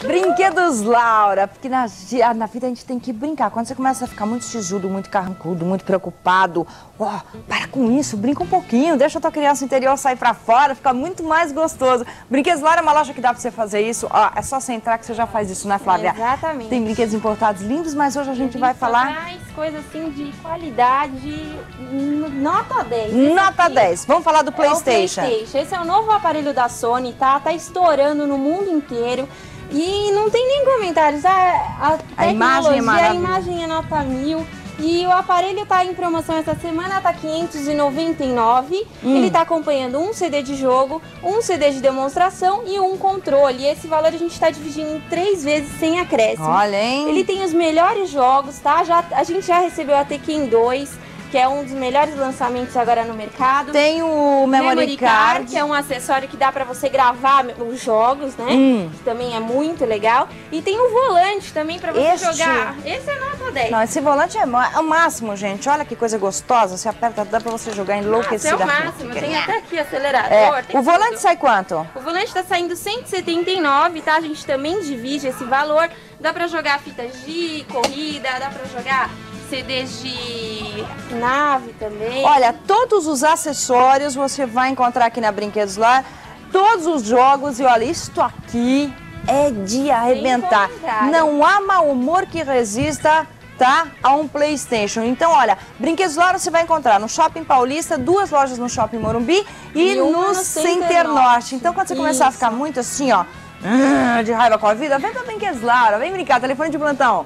Brinquedos Laura, porque na vida a gente tem que brincar. Quando você começa a ficar muito sisudo, muito carrancudo, muito preocupado, ó, para com isso, brinca um pouquinho, deixa a tua criança interior sair pra fora, fica muito mais gostoso. Brinquedos Laura é uma loja que dá pra você fazer isso, ó, é só você entrar que você já faz isso, né, Flávia? Exatamente. Tem brinquedos importados lindos, mas hoje a gente vai falar... Mais coisa assim de qualidade, nota 10. Nota 10, vamos falar do PlayStation. Esse é o novo aparelho da Sony, tá? Tá estourando no mundo inteiro. E não tem nem comentários, a imagem é maravilhosa. A imagem é nota 1000. E o aparelho tá em promoção essa semana, tá 599. Ele tá acompanhando um CD de jogo, um CD de demonstração e um controle. E esse valor a gente tá dividindo em 3 vezes sem acréscimo. Olha, hein? Ele tem os melhores jogos, tá? A gente já recebeu a Tekken 2. Que é um dos melhores lançamentos agora no mercado. Tem o Memory Card, que é um acessório que dá pra você gravar os jogos, né? Que também é muito legal. E tem o volante também pra você jogar. Esse é nota 10. Não, esse volante é o máximo, gente. Olha que coisa gostosa. Você aperta, dá pra você jogar enlouquecida. Esse é o máximo. Tem até aqui acelerador. O volante sai quanto? O volante tá saindo 179, tá? A gente também divide esse valor. Dá pra jogar fitas de corrida, dá pra jogar CDs de nave também. Olha, todos os acessórios você vai encontrar aqui na Brinquedos Laura, todos os jogos, e olha, isto aqui é de arrebentar. Não há mau humor que resista, tá, a um PlayStation. Então, olha, Brinquedos Laura você vai encontrar no Shopping Paulista, 2 lojas no Shopping Morumbi e no Center Norte. Então, quando você começar a ficar muito assim, ó, de raiva com a vida, vem pra Brinquedos Laura, vem brincar, telefone de plantão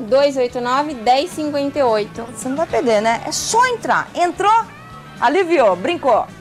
289-1058. Você não vai perder, né? É só entrar, entrou, aliviou, brincou.